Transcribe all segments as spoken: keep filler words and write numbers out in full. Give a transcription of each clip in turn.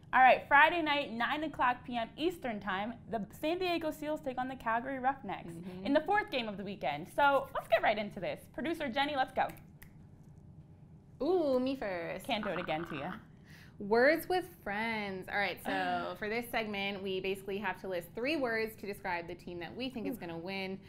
All right, Friday night, nine o'clock p m Eastern time, the San Diego Seals take on the Calgary Roughnecks mm-hmm. in the fourth game of the weekend. So let's get right into this. Producer Jenny, let's go. Ooh, me first. Can't do it again to you. Words with friends. All right, so for this segment, we basically have to list three words to describe the team that we think is going to win.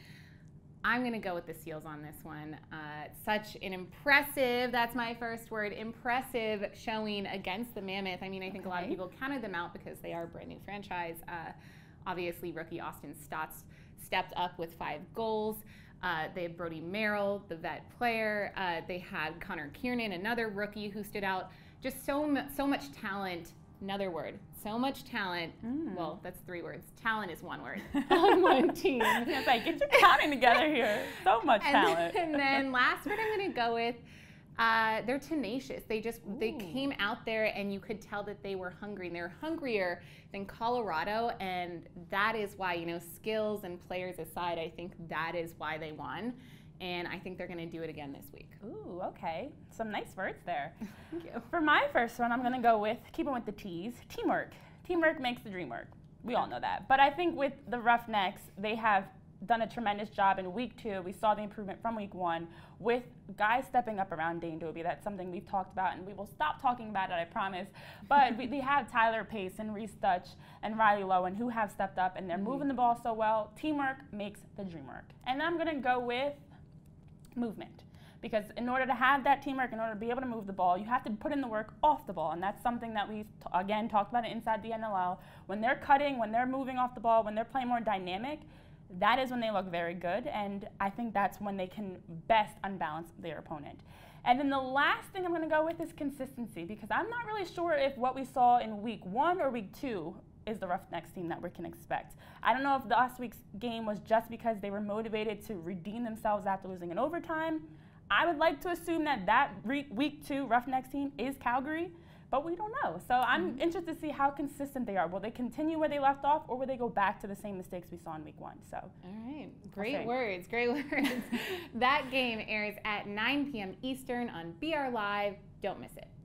I'm going to go with the Seals on this one. Uh, such an impressive, that's my first word, impressive showing against the Mammoth. I mean, I think okay. a lot of people counted them out because they are a brand new franchise. Uh, obviously, rookie Austin Stotts stepped up with five goals. Uh, they had Brody Merrill, the vet player. Uh, they had Connor Kiernan, another rookie who stood out. Just so, so much talent. Another word. So much talent. Mm. Well, that's three words. Talent is one word on one team. It's like, get your counting together here. So much and talent. Then, and then last word I'm going to go with, uh, they're tenacious. They just, Ooh. they came out there and you could tell that they were hungry. And they were hungrier than Colorado. And that is why, you know, skills and players aside, I think that is why they won. And I think they're going to do it again this week. Ooh, okay. Some nice words there. Thank you. For my first one, I'm going to go with, keeping with the T's, teamwork. Teamwork makes the dream work. We all know that. But I think with the Roughnecks, they have done a tremendous job in week two. We saw the improvement from week one with guys stepping up around Dane Doby. That's something we've talked about, and we will stop talking about it, I promise. But we, they have Tyler Pace and Reese Dutch and Riley Lowen who have stepped up, and they're mm-hmm. moving the ball so well. Teamwork makes the dream work. And I'm going to go with movement, because in order to have that teamwork, in order to be able to move the ball, you have to put in the work off the ball, and that's something that we've t again talked about inside the N L L. When they're cutting, when they're moving off the ball, when they're playing more dynamic, that is when they look very good, and I think that's when they can best unbalance their opponent. And then the last thing I'm going to go with is consistency, because I'm not really sure if what we saw in week one or week two is the Roughnecks team that we can expect. I don't know if the last week's game was just because they were motivated to redeem themselves after losing in overtime. I would like to assume that that week two Roughnecks team is Calgary, but we don't know. So I'm mm-hmm. interested to see how consistent they are. Will they continue where they left off, or will they go back to the same mistakes we saw in week one? So, all right, great words, great words. That game airs at nine p m Eastern on B R Live. Don't miss it.